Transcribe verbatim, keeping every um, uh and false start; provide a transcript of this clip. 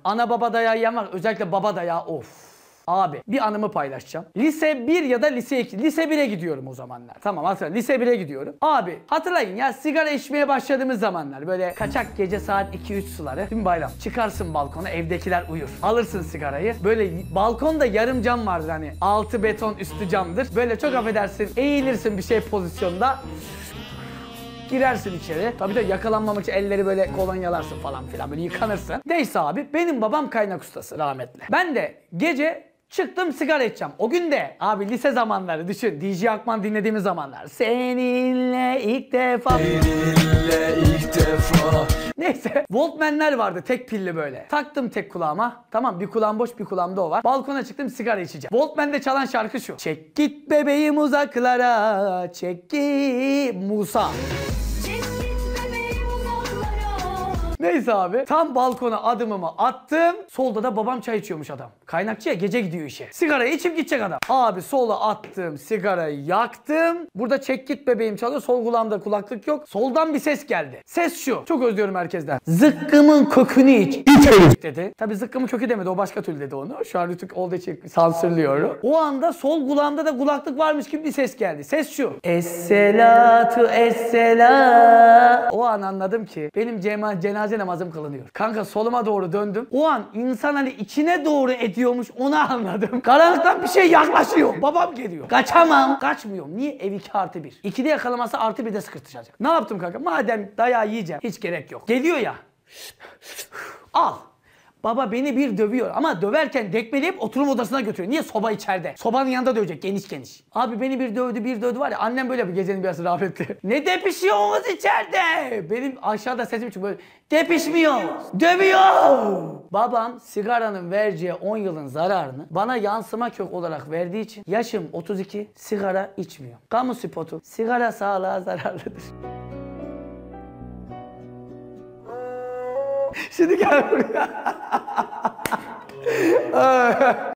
Ana baba dayağı yiyen var. Özellikle baba dayağı of. Abi bir anımı paylaşacağım. Lise bir ya da lise iki. Lise bire gidiyorum o zamanlar. Tamam hatırla. Lise bire gidiyorum. Abi hatırlayın ya sigara içmeye başladığımız zamanlar. Böyle kaçak gece saat iki üç suları. Değil mi bayram? Çıkarsın balkona, evdekiler uyur. Alırsın sigarayı. Böyle balkonda yarım cam vardır hani. Altı beton, üstü camdır. Böyle çok affedersin eğilirsin bir şey pozisyonda. Girersin içeri. Tabii de yakalanmamak için elleri böyle kolonyalarsın falan filan. Böyle yıkanırsın. Neyse abi benim babam kaynak ustası rahmetli. Ben de gece çıktım sigara içeceğim. O gün de abi lise zamanları düşün. D J Akman dinlediğimiz zamanlar. Seninle ilk defa. Seninle ilk defa. Neyse. Walkman'ler vardı tek pilli böyle. Taktım tek kulağıma. Tamam bir kulağım boş bir kulağımda o var. Balkona çıktım sigara içeceğim. Walkman'de çalan şarkı şu. Çek git bebeğim uzaklara. Çek git Musa. Neyse abi tam balkona adımımı attım. Solda da babam çay içiyormuş adam. Kaynakçıya gece gidiyor işe. Sigarayı içip gidecek adam. Abi sola attım sigarayı yaktım. Burada çek git bebeğim çalıyor. Sol kulağımda kulaklık yok. Soldan bir ses geldi. Ses şu. Çok özlüyorum herkesten. Zıkkımın kökünü iç. İç dedi. Tabi zıkkımın kökü demedi. O başka türlü dedi onu. Şu an Rütük olduğu için sansürlüyorum. O anda sol kulağımda da kulaklık varmış gibi bir ses geldi. Ses şu. Esselatu essela. O an anladım ki benim cenaze namazım kılınıyor. Kanka soluma doğru döndüm. O an insan hani içine doğru ediyormuş onu anladım. Karanlıktan bir şey yaklaşıyor. Babam geliyor. Kaçamam. Kaçmıyorum. Niye? Ev iki artı bir. ikide yakalaması artı birde sıkırtacak. Ne yaptım kanka? Madem dayağı yiyeceğim. Hiç gerek yok. Geliyor ya. Al. Baba beni bir dövüyor ama döverken dekmeleyip oturum odasına götürüyor. Niye? Soba içeride. Sobanın yanında dövecek geniş geniş. Abi beni bir dövdü bir dövdü var ya annem böyle bir gecenin bir yarısı rahmetli. Ne depişiyorsunuz içeride? Benim aşağıda sesim çıkıyor böyle. Depişmiyor. Dövüyor. Babam sigaranın vereceği on yılın zararını bana yansıma kök olarak verdiği için yaşım otuz iki sigara içmiyor. Kamu spotu. Sigara sağlığa zararlıdır. Şimdi gel buraya.